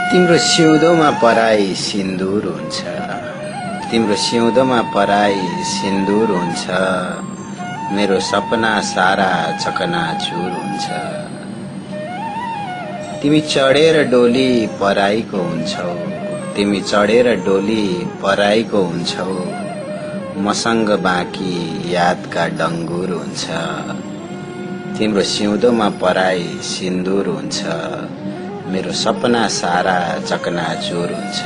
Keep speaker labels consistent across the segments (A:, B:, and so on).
A: तिम्रो सिउँदोमा पराई सिन्दूर हुन्छ, तिम्रो सिउँदोमा पराई सिन्दूर हुन्छ, मेरो सपना सारा चकनाचुर हुन्छ। तिमी चढेर डोली पराईको हुन्छौ, तिमी चढेर डोली पराईको हुन्छौ, मसँग बाँकी यादका डङ्गुर हुन्छ। तिम्रो सिउँदोमा पराई सिन्दूर हुन्छ, मेरो सपना सारा चकनाचुर हुन्छ।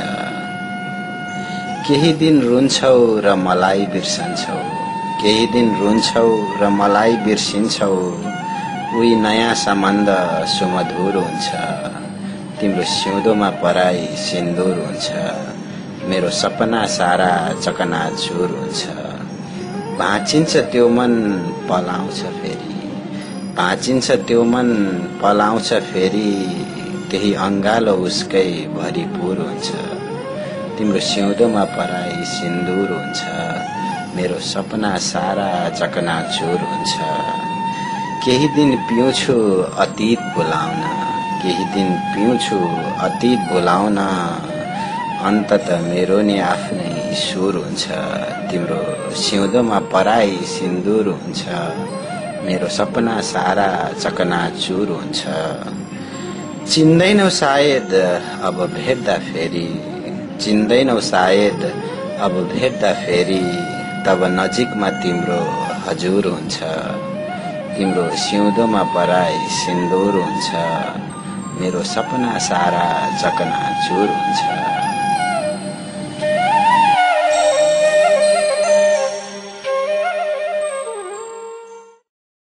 A: केही दिन रुन्छौ र मलाई बिर्सन्छौ, केही दिन रुन्छौ र मलाई बिर्सिन्छौ, उही नयाँ सम्बन्ध सुमधुर हुन्छ। तिम्रो सिउँदोमा पराई सिन्दूर हुन्छ, मेरो सपना सारा चकनाचुर हुन्छ। भाँचिन्छ त्यो मन पलाउँछ फेरि, भाँचिन्छ त्यो मन पलाउँछ फेरि, त्यही अंगालो उसकै भरिपूर हुन्छ। तिम्रो सिउँदोमा पराई सिन्दूर हुन्छ, मेरो सपना सारा चकनाचुर हुन्छ। केही दिन पिउँछु अतीत भुलाउन, केही दिन पिउँछु अतीत भुलाउन, अन्तत मेरो नि आफ्नै सुर हुन्छ। तिम्रो सिउँदोमा पराई सिन्दूर हुन्छ, मेरो सपना सारा चकनाचुर हुन्छ। चिन्दैनौ सायद अब भेट्दा फेरि, चिन्दैनौ सायद अब भेट्दा फेरि, तब नजिकमा तिम्रो हजुर हुन्छ। तिम्रो सिउँदोमा पराई सिन्दूर हुन्छ, मेरो सपना सारा चकनाचुर हुन्छ।